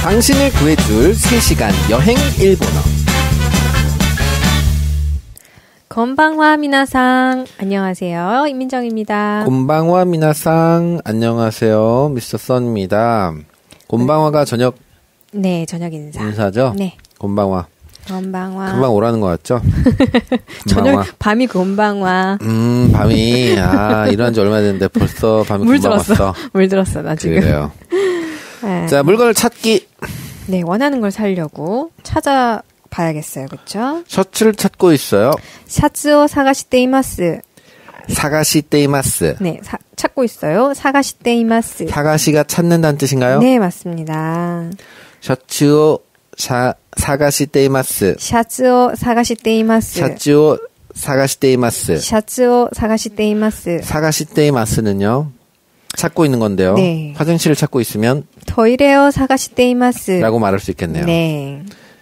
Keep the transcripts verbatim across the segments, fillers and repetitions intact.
당신을 구해줄 세 시간 여행 일본어. 건방와 미나상 안녕하세요. 임민정입니다. 곤방와 미나상 안녕하세요. 미스터 선입니다. 곤방와가 저녁 네, 저녁 인사. 인사죠? 네. 곤방와. 건방와. 금방 오라는 것 같죠? 저녁 밤이 건방와. 음, 밤이 아 일어난 지 얼마 됐는데 벌써 밤이 물 금방 들었어. 왔어. 물 들었어 나 지금. 그래요. 네. 자, 물건을 찾기. 네, 원하는 걸 사려고 찾아봐야겠어요, 그렇죠? 셔츠를 찾고 있어요. 샤츠오 사가시테 이마스. 사가시테 이마스. 네, 사, 찾고 있어요. 사가시테 이마스. 사가시가 찾는다는 뜻인가요? 네, 맞습니다. 셔츠を 사, 사가시테 이마스. 샤츠오 사가시테 이마스. 셔츠を 사가시테 이마스. 샤츠오 사가시테 이마스. 사가시테 이마스는요. 찾고 있는 건데요. 네. 화장실을 찾고 있으면 토이레오 사가시테 이마스. 라고 말할 수 있겠네요. 네.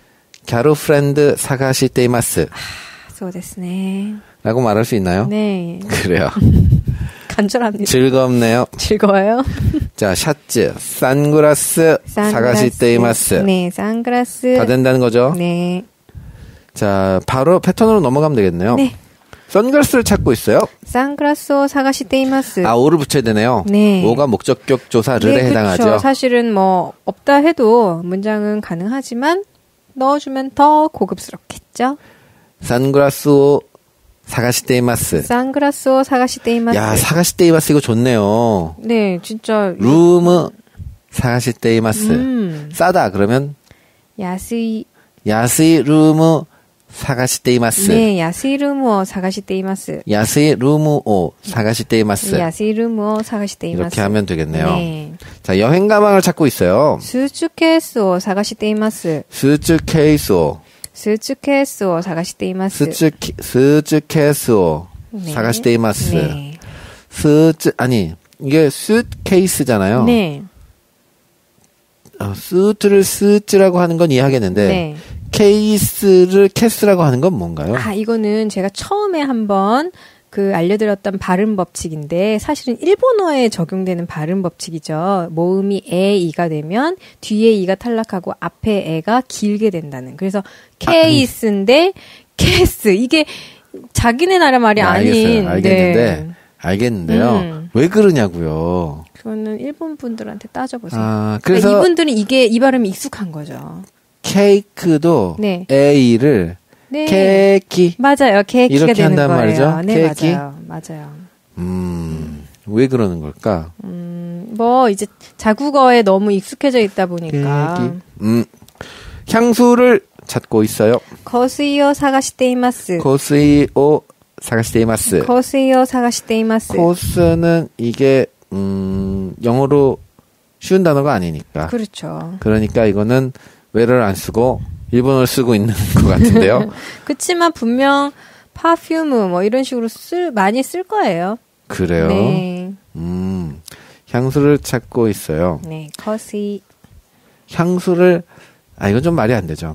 갸루프렌드 사가시테 이마스. 아,そうですね. 라고 말할 수 있나요? 네. 그래요. 간절합니다. 즐겁네요. 즐거워요? 자, 샤츠, 선글라스 사가시테 이마스. 네, 선글라스. 다 된다는 거죠? 네. 자, 바로 패턴으로 넘어가면 되겠네요. 네. 선글라스를 찾고 있어요. 선글라스 사가시테 이마스. 아, 오를 붙여야 되네요. 네. 오가 목적격 조사를 네, 해당하죠. 그렇죠. 사실은 뭐 없다 해도 문장은 가능하지만 넣어주면 더 고급스럽겠죠. 선글라스 오 사가시테 이마스. 선글라스 사가시테 이마스. 야, 사가시테 이마스 이거 좋네요. 네, 진짜. 룸 사가시테 이마스. 음. 싸다 그러면 야스이. 야스이 룸 사가시테 이마스. 네, 야스이 룸을 사가시테 이마스. 야스이 룸 오 사가시테 이마스. 야스이 룸을 사가시테 이마스. 이렇게 하면 되겠네요. 네. 자, 여행 가방을 찾고 있어요. 스츠케이스를 사가시테 이마스. 스츠케이스 오. 스츠케이스를 사가시테 이마스. 스츠케, 스츠케이스 오. 네. 사가시테 이마스. 네. 스츠, 아니, 이게 수트케이스잖아요. 네. 어, 수트를 스츠라고 하는 건 이해하겠는데, 네. 케이스를 캐스라고 하는 건 뭔가요? 아, 이거는 제가 처음에 한번 그 알려드렸던 발음 법칙인데 사실은 일본어에 적용되는 발음 법칙이죠. 모음이 에, 이가 되면 뒤에 이가 탈락하고 앞에 에가 길게 된다는. 그래서 케이스인데 캐스. 이게 자기네 나라 말이 네, 아닌. 알겠어요. 알겠는데, 네. 알겠는데요. 음. 왜 그러냐고요. 그거는 일본 분들한테 따져보세요. 아, 그래서 그러니까 이분들은 이게 이 발음이 익숙한 거죠. 케이크도 네. A를 네. 케이키. 맞아요. 케이키가 이렇게 되는 한단 거예요. 말이죠? 네, 케이키? 맞아요. 맞아요. 음, 왜 그러는 걸까? 음, 뭐 이제 자국어에 너무 익숙해져 있다 보니까. 케이키. 음, 향수를 찾고 있어요. 코스이오 사가시테 이마스. 코스이오 사가시테 이마스. 코스이오 사가시테 이마스. 코스는 이게 음, 영어로 쉬운 단어가 아니니까. 그렇죠. 그러니까 이거는 왜를 안 쓰고 일본어를 쓰고 있는 것 같은데요. 그치만 분명 파퓸 뭐 이런 식으로 쓸 많이 쓸 거예요. 그래요. 네. 음, 향수를 찾고 있어요. 네. 코스이. 향수를 아 이건 좀 말이 안 되죠.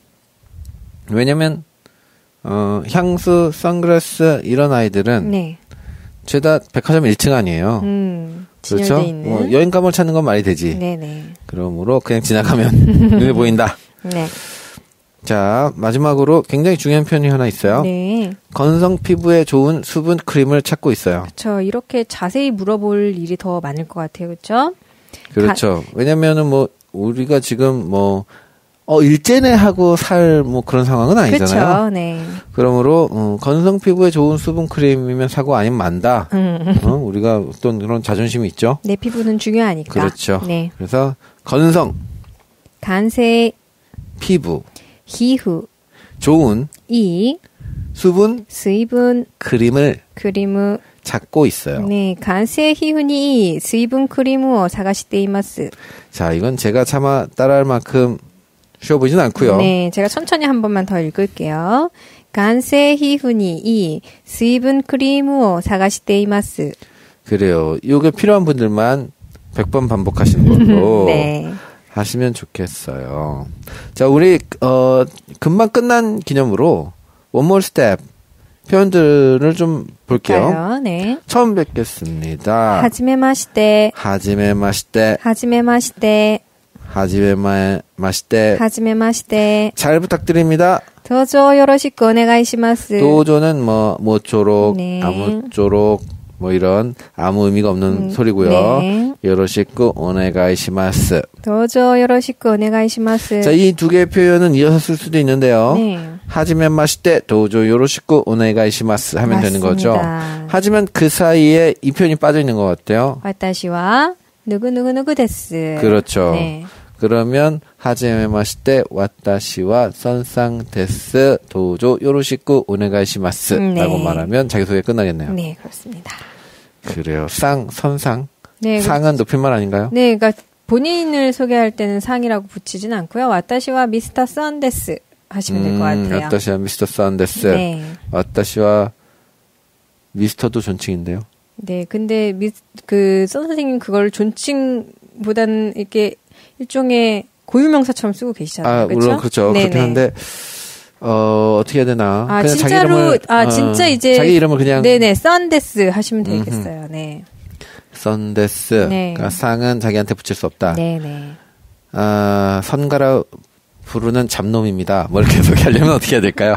왜냐면 어, 향수, 선글라스 이런 아이들은 네. 죄다 백화점 일 층 아니에요. 음. 진열돼 그렇죠? 있는. 뭐 여행 가방을 찾는 건 말이 되지. 네네. 그러므로 그냥 지나가면 눈에 보인다. 네. 자, 마지막으로 굉장히 중요한 표현이 하나 있어요. 네. 건성 피부에 좋은 수분 크림을 찾고 있어요. 그렇죠. 이렇게 자세히 물어볼 일이 더 많을 것 같아요. 그렇죠? 그렇죠. 왜냐면은 뭐 우리가 지금 뭐 어, 일제내 하고 살 뭐 그런 상황은 아니잖아요. 그렇죠. 네. 그러므로 어, 건성 피부에 좋은 수분 크림이면 사고 아니면 만다. 음. 어, 우리가 어떤 그런 자존심이 있죠. 내 피부는 중요하니까. 그렇죠. 네. 그래서 건성 간세 피부 히후 좋은 이 수분 수분 크림을 크림 찾고 있어요. 네, 간세 히후니 수분 크림을 사가시테 이마스. 자, 이건 제가 차마 따라할 만큼 쉬워 보이진 않고요. 네, 제가 천천히 한 번만 더 읽을게요. 간세 히후니 이 수분 크림을 사가시테 이마스. 그래요. 이게 필요한 분들만 백 번 반복하시는 걸로 네. 하시면 좋겠어요. 자, 우리 어 금방 끝난 기념으로 one more step 표현들을 좀 볼게요. 볼까요? 네. 처음 뵙겠습니다. 하지메마시테. 하지메마시테. 하지메마시테. 하지메 마시테. 하지메 마시테. 잘 부탁드립니다. 도저 요로시쿠 오네가이시마스. 도저는 뭐 모쪼록 네. 아무쪼록 뭐 이런 아무 의미가 없는 음, 소리고요. 네. 요로시쿠 오네가이시마스. 도저 요로시쿠 오네가이시마스. 자, 이 두 개의 표현은 이어서 쓸 수도 있는데요. 네. 하지면 마시때 도저 요로시쿠 오네가이시마스 하면 맞습니다. 되는 거죠. 하지만 그 사이에 이 표현이 빠져 있는 것 같아요. 와타시와 누구누구누구 데스. 그렇죠. 네. 그러면 하지메 마시때 와타시와 선상 데스 도저 요로시쿠 오네가이시마스 네. 라고 말하면 자기소개 끝나겠네요. 네, 그렇습니다. 그래요. 쌍, 선상. 네, 상은 높임말 아닌가요? 네, 그러니까 본인을 소개할 때는 상이라고 붙이진 않고요. 와타시와 미스터 썬데스 하시면 될 것 음, 같아요. 와타시와 미스터 썬데스. 네. 와타시와 미스터도 존칭인데요. 네, 근데 미, 그, 선 선생님 그걸 존칭보다는 이렇게 일종의 고유명사처럼 쓰고 계시잖아요. 아, 그렇죠? 물론 그렇죠. 네네. 그렇긴 한데, 어, 어떻게 해야 되나. 아, 그냥 진짜로, 자기 이름을, 아, 어, 진짜 이제. 자기 이름을 그냥. 네네, 썬데스 하시면 되겠어요. 네. 썬데스. 네. 그러니까 상은 자기한테 붙일 수 없다. 네네. 아, 선가라 부르는 잡놈입니다. 뭐 이렇게 소개하려면 어떻게 해야 될까요?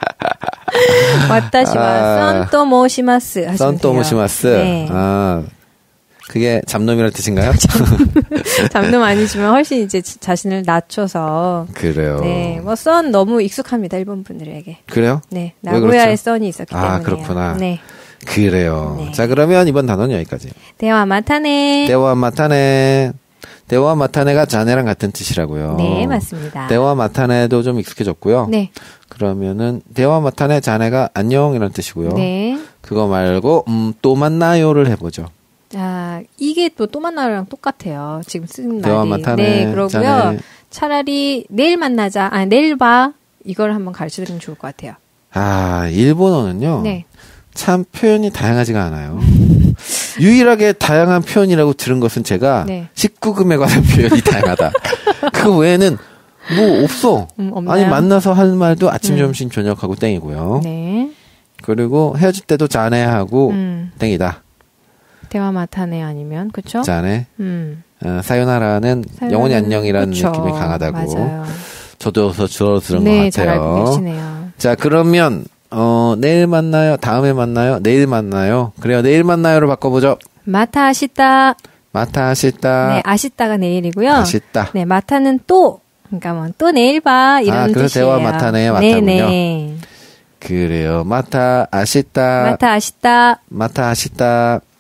와타시와 아, 썬또 모시마스 하시면 돼요. 썬또 모시마스. 네. 아, 그게 잡놈이라는 뜻인가요? 잡놈 아니지만 훨씬 이제 지- 자신을 낮춰서. 그래요. 네, 뭐 썬 너무 익숙합니다. 일본 분들에게. 그래요? 네, 왜 나고야에 그렇죠? 썬이 있었기 때문에. 아, 그렇구나. 네. 그래요. 네. 자, 그러면 이번 단어는 여기까지. 대화 마타네. 대화 마타네. 대화 마타네가 자네랑 같은 뜻이라고요. 네, 맞습니다. 대화 마타네도 좀 익숙해졌고요. 네. 그러면은 대화 마타네 자네가 안녕이라는 뜻이고요. 네. 그거 말고 음, 또 만나요를 해보죠. 자, 이게 또 또 만나요랑 똑같아요. 지금 쓴 대화 말이. 마타네, 네, 그러고요. 자네. 차라리 내일 만나자. 아, 내일 봐. 이걸 한번 가르쳐 드리면 좋을 것 같아요. 아, 일본어는요. 네. 참 표현이 다양하지가 않아요. 유일하게 다양한 표현이라고 들은 것은 제가 네. 십구 금에 관한 표현이 다양하다. 그 외에는 뭐 없어. 음, 없나요? 아니 만나서 할 말도 아침, 음. 점심, 저녁하고 땡이고요. 네. 그리고 헤어질 때도 자네하고 음. 땡이다. 대화 마타네 아니면 그쵸? 자네. 음. 어, 사요나라는 사연은- 영원히 안녕이라는 그쵸. 느낌이 강하다고. 맞아요. 저도 어서 주워 들은 네, 것 잘 알고 같아요. 계시네요. 자, 그러면 어, 내일 만나요? 다음에 만나요? 내일 만나요? 그래요. 내일 만나요로 바꿔보죠. 마타 아시다. 마타 아시다. 네, 아시다가 내일이고요. 아시다. 네, 마타는 또. 그러니까 뭐 또 내일 봐 이런 아, 그래서 뜻이에요. 대화 마타네, 마타군요. 네네. 그래요. 마타 아시다. 마타 아시다. 마타 아시다.